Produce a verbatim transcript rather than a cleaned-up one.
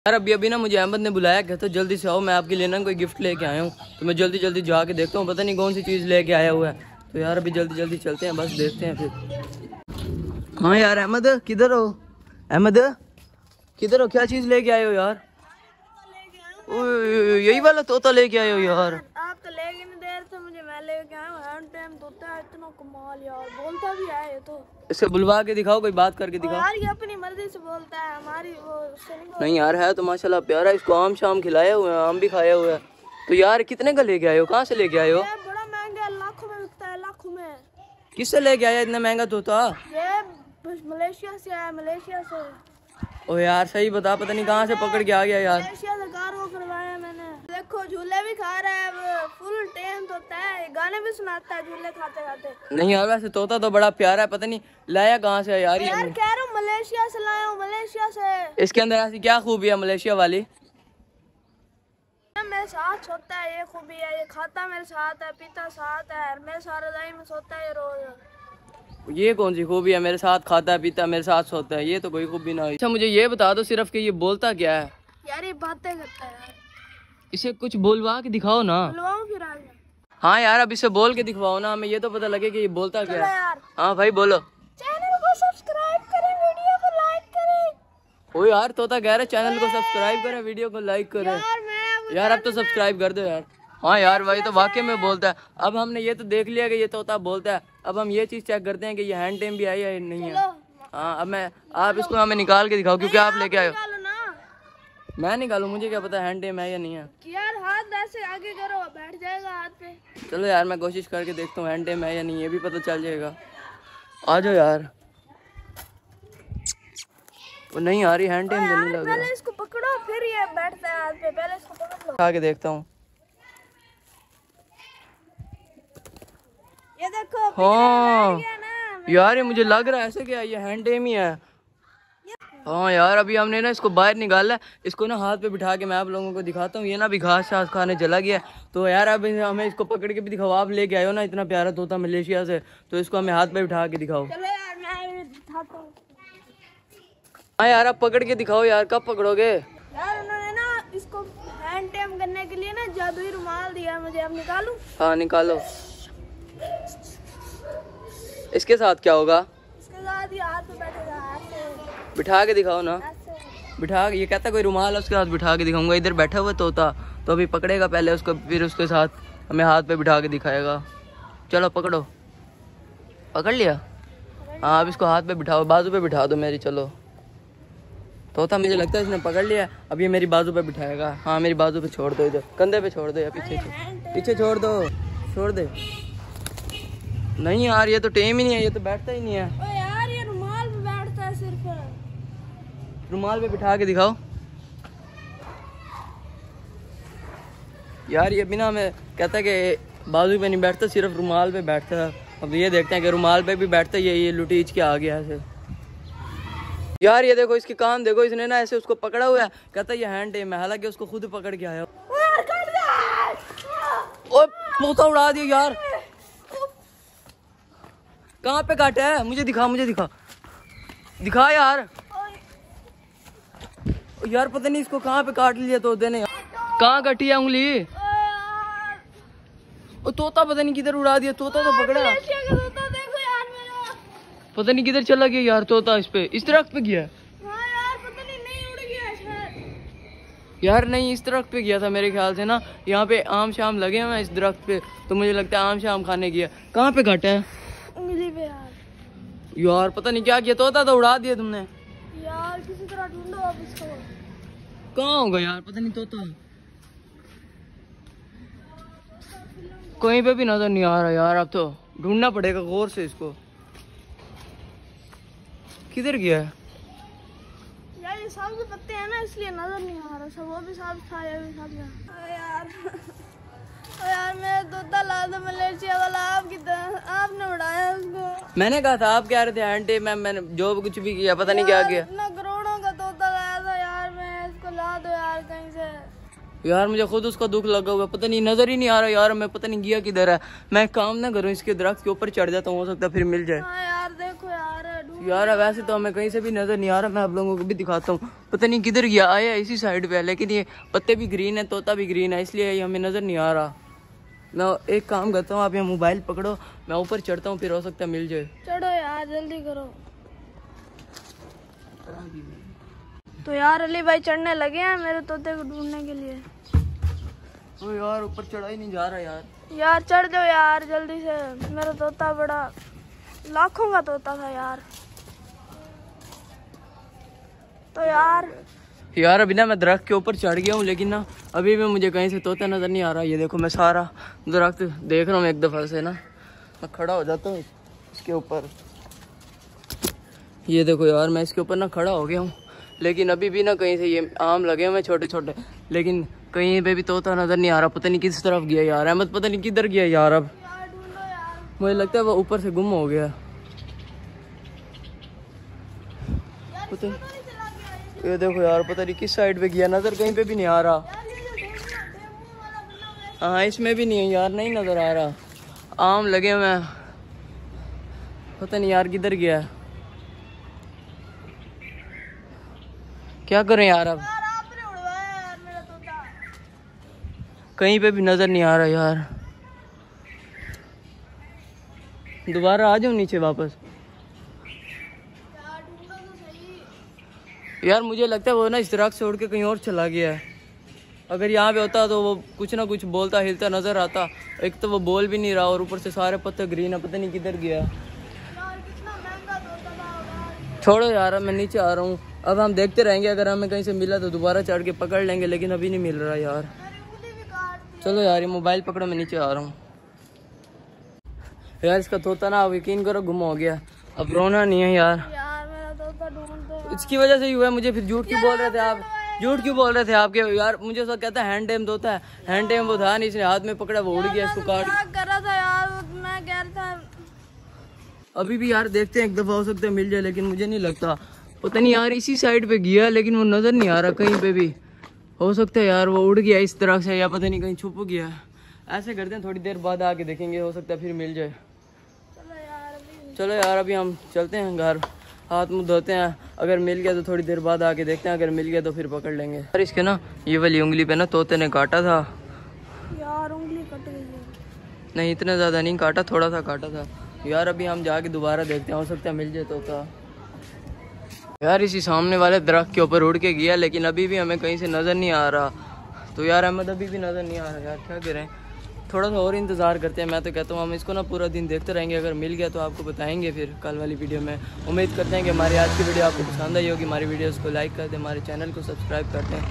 यार अभी अभी ना मुझे अहमद ने बुलाया, कहते तो जल्दी से आओ, मैं आपके लिए ना कोई गिफ्ट लेके आया हूँ। तो मैं जल्दी जल्दी जाके देखता हूँ, पता नहीं कौन सी चीज़ लेके आया हुआ है। तो यार अभी जल्दी जल्दी चलते हैं, बस देखते हैं फिर। हाँ यार अहमद किधर हो? अहमद किधर हो? क्या चीज़ लेके आए हो यार? यही वाला तोता लेके आए हो यार? आप तो लेके नहीं दे रहे थे मुझे, मैं लेके आया हूँ। हैंड टाइम तोता है, इतना कमाल यार, बोलता भी है ये तो। इससे बुलवा के दिखाओ, कोई बात करके दिखाओ। यार ये अपनी मर्जी से बोलता है, हमारी वो नहीं। नहीं यार है तो माशाल्लाह प्यारा, इसको आम शाम खिलाया हुआ है, आम भी खाया हुआ है। तो यार कितने का लेके आए हो? कहाँ से लेके आए हो? बड़ा महंगा है, लाखों में बिकता है, लाखों में। किससे लेके आया इतना महंगा तोता? ये मलेशिया से आया, मलेशिया से। ओ यार सही बता, पता नहीं कहाँ से पकड़ के आ गया यार। मलेशिया से कार वो करवाया मैंने। देखो झूले भी खा रहा है, फुल टेम तोता है, गाने भी सुनाता है झूले खाते खाते। नहीं यार वैसे तोता तो बड़ा प्यारा है, पता नहीं लाया कहाँ से है यार। यार कह रहा हूँ मलेशिया से लाया हूँ, मलेशिया से। इसके अंदर ऐसी क्या खूबी है मलेशिया वाली? मेरे साथ सोता है, ये खूबी है। ये खाता मेरे साथ है, पीता साथ है, मेरे सारे रजाई में सोता है रोज। ये कौन सी खूबी है? मेरे साथ खाता है पीता मेरे साथ सोता है, ये तो कोई खूबी ना हुई। अच्छा मुझे ये बता दो सिर्फ कि ये बोलता क्या है? यार ये बातें करता है यार। इसे कुछ बोलवा के दिखाओ ना। बुलवाऊं फिर आज? हाँ यार अब इसे बोल के दिखवाओ ना, हमें ये तो पता लगे कि ये बोलता क्या है। यार। हाँ भाई बोलो। चैनल को सब्सक्राइब करें, वीडियो को लाइक करें। ओ यार तोता कह रहे चैनल को सब्सक्राइब करें, वीडियो को लाइक करें। यार मैं यार अब तो सब्सक्राइब कर दो यार। हाँ यार भाई तो वाकई में बोलता है। अब हमने ये तो देख लिया कि ये तोता बोलता है, अब हम ये चीज़ चेक करते हैं कि ये हैंड टेम भी आई है या नहीं है। हाँ अब मैं आप इसको हमें निकाल के दिखाओ क्योंकि आप लेके आए हो। मैं निकालूं? मुझे क्या पता हैंड टेम है या नहीं है। यार हाथ ऐसे आगे करो, बैठ जाएगा हाथ पे। चलो यार मैं कोशिश करके देखता हूँ हैंड टेम है या नहीं, ये भी पता चल जाएगा। आ जाओ यार। वो नहीं आ रही हैंड टेम तो नहीं लग रहा। पहले इसको पकड़ो फिर ये बैठता है हाथ पे, पहले इसको पकड़ लो। खा के देखता हूँ। ये देखो हाँ यार ये मुझे लग रहा है ऐसे क्या ये हैंड टेम ही है। हाँ यार अभी हमने ना इसको बाहर निकाला है, इसको ना हाथ पे बिठा के मैं आप लोगों को दिखाता हूँ। ये ना अभी घास शास खाने चला गया। तो यार अब हमें इसको पकड़ के भी दिखाओ, आप लेके आए हो ना इतना प्यारा तोता मलेशिया से, तो इसको हमें हाथ पे बिठा के दिखाओ। चलो यार मैं दिखाता हूँ। हाँ यार आप पकड़ के दिखाओ यार, कब पकड़ोगे? यार उन्होंने ना इसको हैंड टेम करने के लिए ना जादुई रुमाल दिया मुझे, अब निकालूं? हाँ निकालो। इसके साथ क्या होगा? इसके साथ ये हाथ पे बैठेगा, हाथ पे बिठा के दिखाओ ना। बिठा के, ये कहता कोई रुमाल है उसके साथ बिठा के दिखाऊंगा। इधर बैठा हुआ तोता तो अभी पकड़ेगा पहले उसको, फिर उसके साथ हमें हाथ पे बिठा के दिखाएगा। चलो पकड़ो। पकड़ लिया? हाँ अब इसको हाथ पे बिठाओ, बाजू पे बिठा दो मेरी। चलो तोता मुझे लगता है इसने पकड़ लिया, अब ये मेरी बाजू पे बिठाएगा। हाँ मेरी बाजू पे छोड़ दो, इधर कंधे पे छोड़ दो या पीछे पीछे छोड़ दो, छोड़ दे। नहीं यार ये तो टेम ही नहीं है, ये तो बैठता ही नहीं है। ओ यार ये रुमाल पे बैठता है सिर्फ। रुमाल पे बिठा के दिखाओ। यार ये बिना में कहता है कि बाजू पे नहीं बैठता, सिर्फ रुमाल पे बैठता है। अब ये देखते हैं कि रुमाल पे भी बैठता है। ये ये लुटीच के आ गया ऐसे। यार ये देखो इसके कान देखो, इसने ना ऐसे उसको पकड़ा हुआ है, कहता है ये हैंड टेम है, हालांकि उसको खुद पकड़ के आया। ओए तोता उड़ा दिया यार। कहाँ पे काटा है? मुझे दिखा, मुझे दिखा, दिखा यार। यार पता नहीं इसको कहाँ पे काट लिया तोते ने। कहाँ कटी है उंगली? ओ तोता पता नहीं किधर उड़ा दिया। तोता तो पकड़ा, पता नहीं किधर चला गया यार तोता। इस पे इस दरख्त पे गया। हाँ यार पता नहीं, नहीं उड़ गया शायद। यार नहीं इस दरख्त पे गया था मेरे ख्याल से ना। यहाँ पे आम शाम लगे हुए हैं इस दरख्त पे, तो मुझे लगता है आम शाम खाने गया। कहाँ पे काटा है? उंगली पे यार। यार पता नहीं क्या किया, तोता तो उड़ा दिया तुमने। यार किसी तरह ढूंढो अब इसको। कहाँ होगा यार, पता नहीं तोता कहीं पे भी नजर नहीं आ रहा यार। अब तो ढूंढना पड़ेगा गौर से इसको। किधर गया है? यार ये सब्ज पत्ते हैं ना इसलिए नजर नहीं आ रहा। सब वो भी सब्ज था, ये भी सब्ज है। यार ओ यार मैं तोता ला दो मलेशिया वाला, आपकी आपने उड़ाया उसको। मैंने कहा था, आप कह रहे थे आंटी मैम, मैंने जो कुछ भी किया पता नहीं क्या किया। इतना करोड़ों का तोता लाया था यार मैं, इसको ला दो यार कहीं से। यार मुझे खुद उसका दुख लगा हुआ, पता नहीं नजर ही नहीं आ रहा यार। मैं पता नहीं गया किधर है। मैं काम ना करूँ, इसके दरख्त के ऊपर चढ़ जाता हूँ, हो सकता है फिर मिल जाए। हाँ यार देखो यार यार वैसे तो हमें कहीं से भी नजर नहीं आ रहा, मैं आप लोगों को भी दिखाता हूँ। पता नहीं किधर गया, आया इसी साइड पे है, लेकिन ये पत्ते भी ग्रीन है, तोता भी ग्रीन है, इसलिए ये हमें नजर नहीं आ रहा। मैं एक काम करता हूँ, आप यहाँ मोबाइल पकड़ो, मैं ऊपर चढ़ता हूँ, फिर हो सकता है मिल जाए। चढ़ो यार जल्दी करो। तो यार अली भाई चढ़ने लगे हैं मेरे तोते को ढूंढने के लिए। तो यार ऊपर चढ़ा ही नहीं जा रहा यार। यार चढ़ जाओ यार जल्दी से, मेरा तोता बड़ा लाखों का तोता था यार। तो यार यार अभी ना मैं दरख्त के ऊपर चढ़ गया हूँ, लेकिन ना अभी भी मुझे कहीं से तोता नजर नहीं आ रहा। ये देखो मैं सारा दरख्त देख रहा हूँ एक दफा से ना, मैं खड़ा हो जाता हूँ इसके ऊपर। ये देखो यार मैं इसके ऊपर ना खड़ा हो गया हूँ, लेकिन अभी भी ना कहीं से ये आम लगे हुए छोटे छोटे, लेकिन कहीं पे भी तोता नजर नहीं आ रहा। पता नहीं किस तरफ गया यार अहमद, पता नहीं किधर गया यार। अब मुझे लगता है वो ऊपर से गुम हो गया। पता ये देखो यार पता नहीं किस साइड पे गया, नजर कहीं पे भी नहीं आ रहा। हाँ इसमें भी नहीं है यार, नहीं नजर आ रहा। आम लगे हुए हैं, पता नहीं यार किधर गया। क्या करें यार अब, कहीं पे भी नजर नहीं आ रहा यार। दोबारा आ जाऊं नीचे वापस। यार मुझे लगता है वो ना इस दरख्त से उड़ के कहीं और चला गया है। अगर यहाँ पे होता तो वो कुछ ना कुछ बोलता हिलता नजर आता। एक तो वो बोल भी नहीं रहा और ऊपर से सारे पत्ते ग्रीन है, पता नहीं किधर गया। छोड़ो यार मैं नीचे आ रहा हूँ, अब हम देखते रहेंगे, अगर हमें कहीं से मिला तो दोबारा चढ़ के पकड़ लेंगे, लेकिन अभी नहीं मिल रहा यार। चलो यार ये मोबाइल पकड़ो, मैं नीचे आ रहा हूँ। यार इसका तोता ना अब यकीन करो गुम हो गया, अब रोना नहीं है यार। यार मेरा तोता ढूंढते इसकी वजह से ही हुआ है मुझे। फिर झूठ क्यों बोल रहे थे आप, झूठ क्यों बोल रहे थे आपके यार। मुझे सब कहता है हैंड टेम तोता है, हैंड टेम वो था नहीं, इसने हाथ में पकड़ा वो उड़ गया, इसको काट कर रहा था यार। मैं कह रहा था अभी भी यार देखते हैं, एक दफा हो सकता है मिल जाए, लेकिन मुझे नहीं लगता। पता नहीं यार इसी साइड पे गया, लेकिन वो नजर नहीं आ रहा कहीं पे भी। हो सकता है यार वो उड़ गया इस तरह से, या पता नहीं कहीं छुप गया। ऐसे करते हैं थोड़ी देर बाद आके देखेंगे, हो सकता है फिर मिल जाए। चलो यार अभी हम चलते हैं घर, हाथ मुंह धोते हैं। अगर मिल गया तो थोड़ी देर बाद आके देखते हैं, अगर मिल गया तो फिर पकड़ लेंगे। यार इसके ना ये वाली उंगली पे ना तोते ने काटा था यार, उंगली कट गई है। नहीं इतना ज्यादा नहीं काटा, थोड़ा सा काटा था यार। अभी हम जाके दोबारा देखते हैं, हो सकता है मिल जाए तोता। यार इसी सामने वाले दरख्त के ऊपर उड़ के गया, लेकिन अभी भी हमें कहीं से नजर नहीं आ रहा। तो यार अहमद अभी भी नजर नहीं आ रहा यार, क्या करें। थोड़ा सा और इंतज़ार करते हैं। मैं तो कहता हूँ हम इसको ना पूरा दिन देखते रहेंगे, अगर मिल गया तो आपको बताएंगे फिर कल वाली वीडियो में। उम्मीद करते हैं कि हमारी आज की वीडियो आपको पसंद आई होगी। हमारी वीडियोस को लाइक कर दें, हमारे चैनल को सब्सक्राइब करते हैं।